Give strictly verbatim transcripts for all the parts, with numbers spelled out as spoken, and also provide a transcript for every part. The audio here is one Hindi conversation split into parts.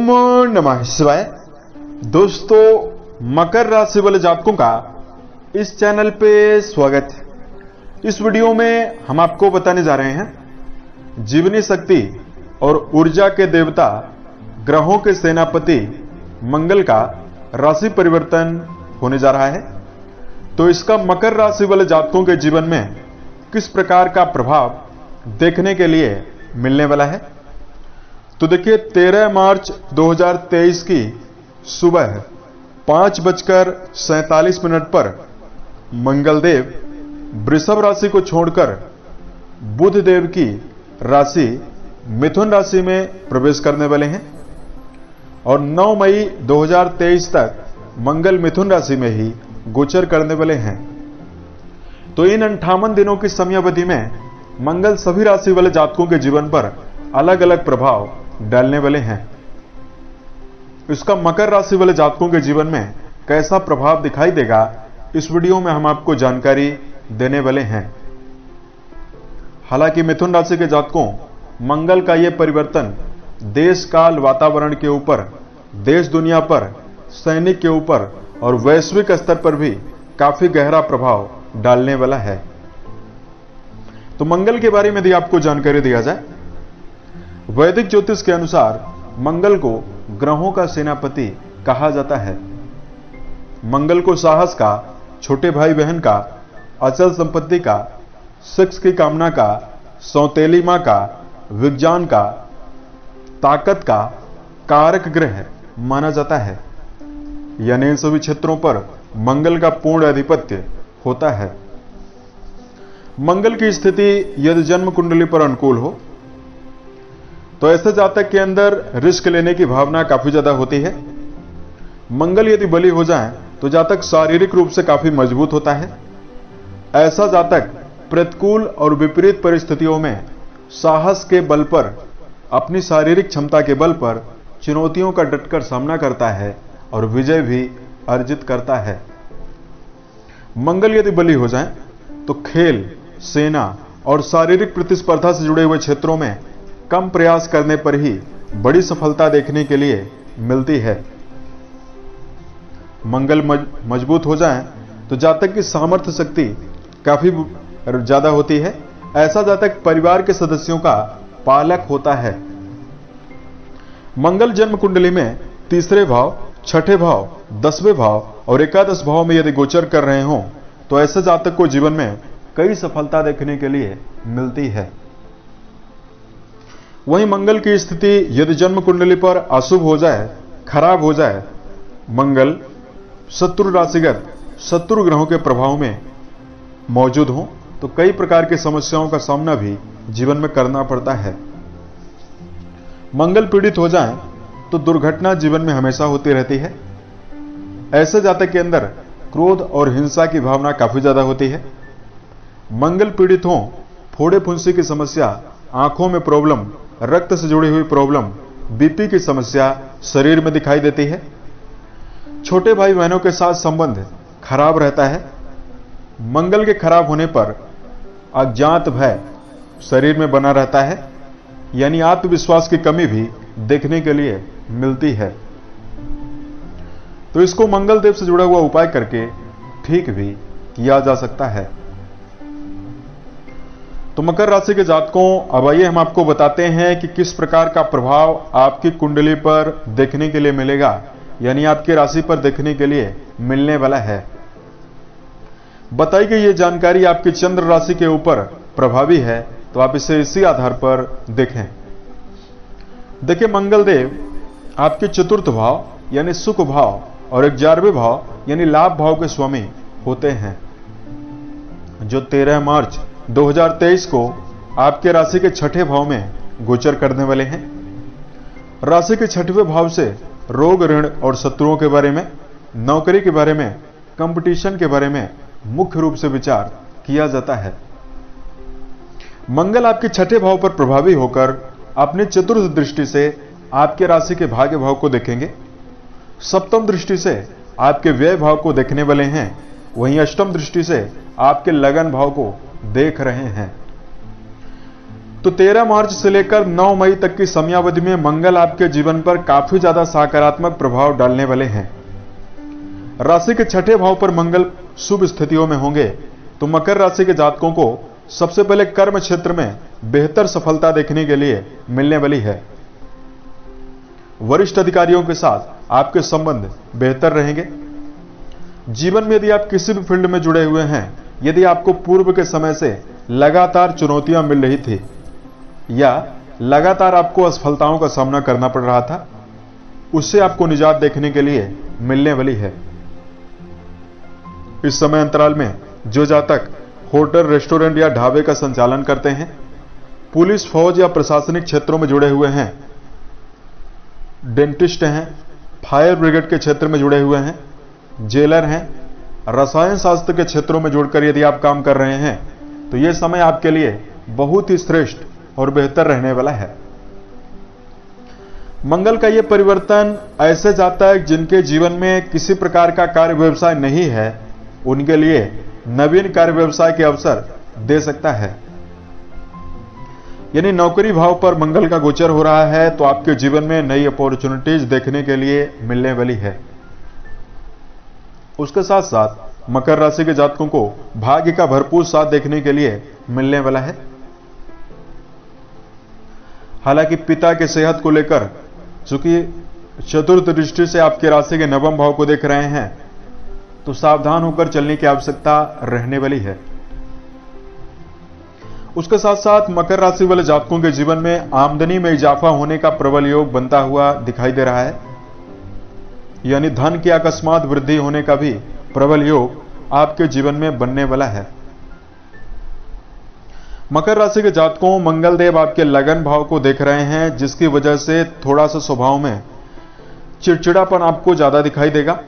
ओम नमः शिवाय। दोस्तों, मकर राशि वाले जातकों का इस चैनल पे स्वागत है। इस वीडियो में हम आपको बताने जा रहे हैं जीवनी शक्ति और ऊर्जा के देवता ग्रहों के सेनापति मंगल का राशि परिवर्तन होने जा रहा है। तो इसका मकर राशि वाले जातकों के जीवन में किस प्रकार का प्रभाव देखने के लिए मिलने वाला है। तो देखिए, तेरह मार्च दो हज़ार तेईस की सुबह पांच बजकर सैतालीस मिनट पर मंगलदेव वृषभ राशि को छोड़कर बुध देव की राशि मिथुन राशि में प्रवेश करने वाले हैं और नौ मई दो हज़ार तेईस तक मंगल मिथुन राशि में ही गोचर करने वाले हैं। तो इन अंठावन दिनों की समयावधि में मंगल सभी राशि वाले जातकों के जीवन पर अलग अलग प्रभाव डालने वाले हैं। इसका मकर राशि वाले जातकों के जीवन में कैसा प्रभाव दिखाई देगा, इस वीडियो में हम आपको जानकारी देने वाले हैं। हालांकि मिथुन राशि के जातकों, मंगल का यह परिवर्तन देश काल वातावरण के ऊपर, देश दुनिया पर, सैनिक के ऊपर और वैश्विक स्तर पर भी काफी गहरा प्रभाव डालने वाला है। तो मंगल के बारे में यदि आपको जानकारी दिया जाए, वैदिक ज्योतिष के अनुसार मंगल को ग्रहों का सेनापति कहा जाता है। मंगल को साहस का, छोटे भाई बहन का, अचल संपत्ति का, सेक्स की कामना का, सौतेली मां का, विज्ञान का, ताकत का कारक ग्रह माना जाता है। यानी इन सभी क्षेत्रों पर मंगल का पूर्ण आधिपत्य होता है। मंगल की स्थिति यदि जन्म कुंडली पर अनुकूल हो तो ऐसे जातक के अंदर रिस्क लेने की भावना काफी ज्यादा होती है। मंगल यदि बली हो जाए तो जातक शारीरिक रूप से काफी मजबूत होता है। ऐसा जातक प्रतिकूल और विपरीत परिस्थितियों में साहस के बल पर, अपनी शारीरिक क्षमता के बल पर चुनौतियों का डटकर सामना करता है और विजय भी अर्जित करता है। मंगल यदि बली हो जाए तो खेल, सेना और शारीरिक प्रतिस्पर्धा से जुड़े हुए क्षेत्रों में कम प्रयास करने पर ही बड़ी सफलता देखने के लिए मिलती है। मंगल मज, मजबूत हो जाए तो जातक की सामर्थ्य शक्ति काफी ज्यादा होती है। ऐसा जातक परिवार के सदस्यों का पालक होता है। मंगल जन्म कुंडली में तीसरे भाव, छठे भाव, दसवें भाव और एकादश भाव में यदि गोचर कर रहे हों तो ऐसे जातक को जीवन में कई सफलता देखने के लिए मिलती है। वहीं मंगल की स्थिति यदि जन्म कुंडली पर अशुभ हो जाए, खराब हो जाए, मंगल शत्रु राशिगत शत्रु ग्रहों के प्रभाव में मौजूद हो तो कई प्रकार की समस्याओं का सामना भी जीवन में करना पड़ता है। मंगल पीड़ित हो जाए तो दुर्घटना जीवन में हमेशा होती रहती है। ऐसे जातक के अंदर क्रोध और हिंसा की भावना काफी ज्यादा होती है। मंगल पीड़ित हो, फोड़े फुंसी की समस्या, आंखों में प्रॉब्लम, रक्त से जुड़ी हुई प्रॉब्लम, बीपी की समस्या शरीर में दिखाई देती है। छोटे भाई बहनों के साथ संबंध खराब रहता है। मंगल के खराब होने पर अज्ञात भय शरीर में बना रहता है, यानी आत्मविश्वास की कमी भी देखने के लिए मिलती है। तो इसको मंगल देव से जुड़ा हुआ उपाय करके ठीक भी किया जा सकता है। तो मकर राशि के जातकों, अब आइए हम आपको बताते हैं कि किस प्रकार का प्रभाव आपकी कुंडली पर देखने के लिए मिलेगा, यानी आपकी राशि पर देखने के लिए मिलने वाला है। बताई गई ये जानकारी आपकी चंद्र राशि के ऊपर प्रभावी है, तो आप इसे इसी आधार पर देखें। देखिए, मंगल देव आपके चतुर्थ भाव यानी सुख भाव और ग्यारहवें भाव यानी लाभ भाव के स्वामी होते हैं, जो तेरह मार्च दो हज़ार तेईस को आपके राशि के छठे भाव में गोचर करने वाले हैं। राशि के छठवें भाव से रोग, ऋण और शत्रुओं के बारे में, नौकरी के बारे में, कंपटीशन के बारे में मुख्य रूप से विचार किया जाता है। मंगल आपके छठे भाव पर प्रभावी होकर अपनी चतुर्थ दृष्टि से आपके राशि के भाग्य भाव को देखेंगे। सप्तम दृष्टि से आपके व्यय भाव को देखने वाले हैं, वहीं अष्टम दृष्टि से आपके लगन भाव को देख रहे हैं। तो तेरह मार्च से लेकर नौ मई तक की समयावधि में मंगल आपके जीवन पर काफी ज्यादा सकारात्मक प्रभाव डालने वाले हैं। राशि के छठे भाव पर मंगल शुभ स्थितियों में होंगे तो मकर राशि के जातकों को सबसे पहले कर्म क्षेत्र में बेहतर सफलता देखने के लिए मिलने वाली है। वरिष्ठ अधिकारियों के साथ आपके संबंध बेहतर रहेंगे। जीवन में यदि आप किसी भी फील्ड में जुड़े हुए हैं, यदि आपको पूर्व के समय से लगातार चुनौतियां मिल रही थी या लगातार आपको असफलताओं का सामना करना पड़ रहा था, उससे आपको निजात देखने के लिए मिलने वाली है। इस समय अंतराल में जो जातक होटल, रेस्टोरेंट या ढाबे का संचालन करते हैं, पुलिस, फौज या प्रशासनिक क्षेत्रों में जुड़े हुए हैं, डेंटिस्ट हैं, फायर ब्रिगेड के क्षेत्र में जुड़े हुए हैं, जेलर हैं, रसायन शास्त्र के क्षेत्रों में जुड़कर यदि आप काम कर रहे हैं तो यह समय आपके लिए बहुत ही श्रेष्ठ और बेहतर रहने वाला है। मंगल का यह परिवर्तन ऐसे जाता है जिनके जीवन में किसी प्रकार का कार्य व्यवसाय नहीं है, उनके लिए नवीन कार्य व्यवसाय के अवसर दे सकता है। यानी नौकरी भाव पर मंगल का गोचर हो रहा है तो आपके जीवन में नई अपॉर्चुनिटीज देखने के लिए मिलने वाली है। उसके साथ साथ मकर राशि के जातकों को भाग्य का भरपूर साथ देखने के लिए मिलने वाला है। हालांकि पिता के सेहत को लेकर, चूंकि चतुर्थ दृष्टि से आपके राशि के नवम भाव को देख रहे हैं, तो सावधान होकर चलने की आवश्यकता रहने वाली है। उसके साथ साथ मकर राशि वाले जातकों के जीवन में आमदनी में इजाफा होने का प्रबल योग बनता हुआ दिखाई दे रहा है। यानी धन की अकस्मात वृद्धि होने का भी प्रबल योग आपके जीवन में बनने वाला है। मकर राशि के जातकों, मंगल देव आपके लगन भाव को देख रहे हैं, जिसकी वजह से थोड़ा सा स्वभाव में चिड़चिड़ापन आपको ज्यादा दिखाई देगा।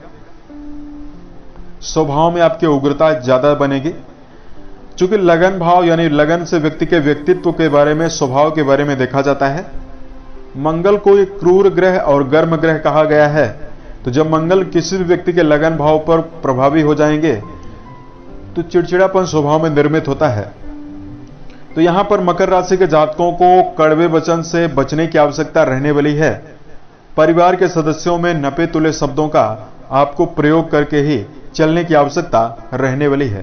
स्वभाव में आपकी उग्रता ज्यादा बनेगी। चूंकि लगन भाव यानी लगन से व्यक्ति के व्यक्तित्व के बारे में, स्वभाव के बारे में देखा जाता है। मंगल को एक क्रूर ग्रह और गर्म ग्रह कहा गया है, तो जब मंगल किसी भी व्यक्ति के लगन भाव पर प्रभावी हो जाएंगे तो चिड़चिड़ापन स्वभाव में निर्मित होता है। तो यहां पर मकर राशि के जातकों को कड़वे वचन से बचने की आवश्यकता रहने वाली है। परिवार के सदस्यों में नपे तुले शब्दों का आपको प्रयोग करके ही चलने की आवश्यकता रहने वाली है।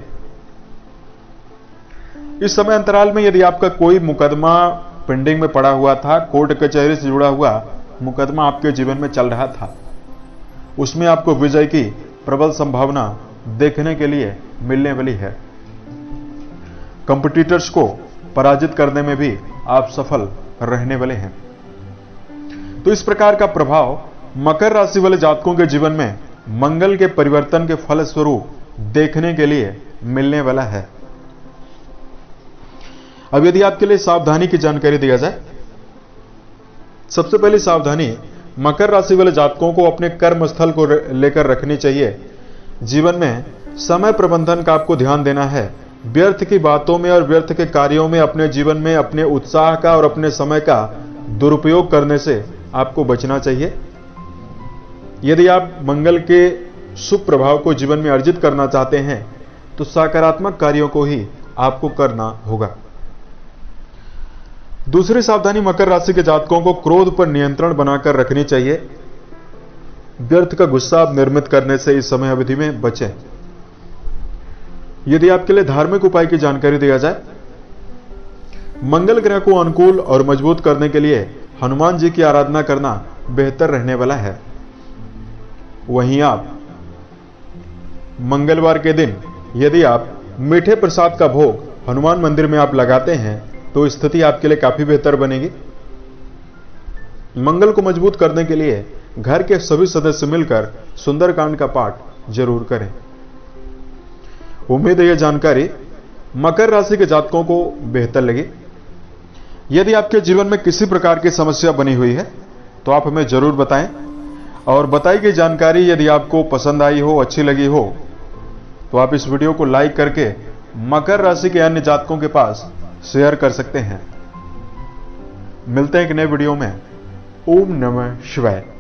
इस समय अंतराल में यदि आपका कोई मुकदमा पेंडिंग में पड़ा हुआ था, कोर्ट कचहरी से जुड़ा हुआ मुकदमा आपके जीवन में चल रहा था, उसमें आपको विजय की प्रबल संभावना देखने के लिए मिलने वाली है। कंपटीटर्स को पराजित करने में भी आप सफल रहने वाले हैं। तो इस प्रकार का प्रभाव मकर राशि वाले जातकों के जीवन में मंगल के परिवर्तन के फलस्वरूप देखने के लिए मिलने वाला है। अब यदि आपके लिए सावधानी की जानकारी दिया जाए, सबसे पहली सावधानी मकर राशि वाले जातकों को अपने कर्म स्थल को लेकर रखनी चाहिए। जीवन में समय प्रबंधन का आपको ध्यान देना है। व्यर्थ की बातों में और व्यर्थ के कार्यों में अपने जीवन में अपने उत्साह का और अपने समय का दुरुपयोग करने से आपको बचना चाहिए। यदि आप मंगल के शुभ प्रभाव को जीवन में अर्जित करना चाहते हैं तो सकारात्मक कार्यों को ही आपको करना होगा। दूसरी सावधानी मकर राशि के जातकों को क्रोध पर नियंत्रण बनाकर रखनी चाहिए। व्यर्थ का गुस्सा निर्मित करने से इस समय अवधि में बचें। यदि आपके लिए धार्मिक उपाय की जानकारी दिया जाए, मंगल ग्रह को अनुकूल और मजबूत करने के लिए हनुमान जी की आराधना करना बेहतर रहने वाला है। वहीं आप मंगलवार के दिन यदि आप मीठे प्रसाद का भोग हनुमान मंदिर में आप लगाते हैं तो स्थिति आपके लिए काफी बेहतर बनेगी। मंगल को मजबूत करने के लिए घर के सभी सदस्य मिलकर सुंदरकांड का पाठ जरूर करें। उम्मीद है यह जानकारी मकर राशि के जातकों को बेहतर लगी। यदि आपके जीवन में किसी प्रकार की समस्या बनी हुई है तो आप हमें जरूर बताएं, और बताई गई जानकारी यदि आपको पसंद आई हो, अच्छी लगी हो, तो आप इस वीडियो को लाइक करके मकर राशि के अन्य जातकों के पास शेयर कर सकते हैं। मिलते हैं एक नए वीडियो में। ओम नमः शिवाय।